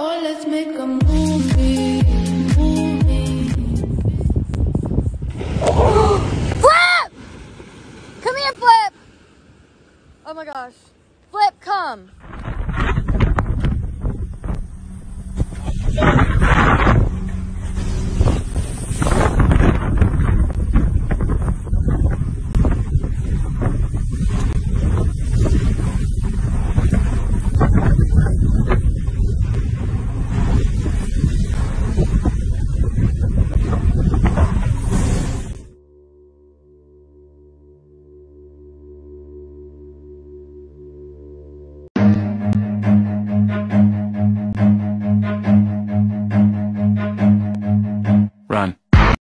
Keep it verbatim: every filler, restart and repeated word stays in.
Oh, let's make a movie, movie. Flip! Come here, Flip! Oh my gosh. Flip, come.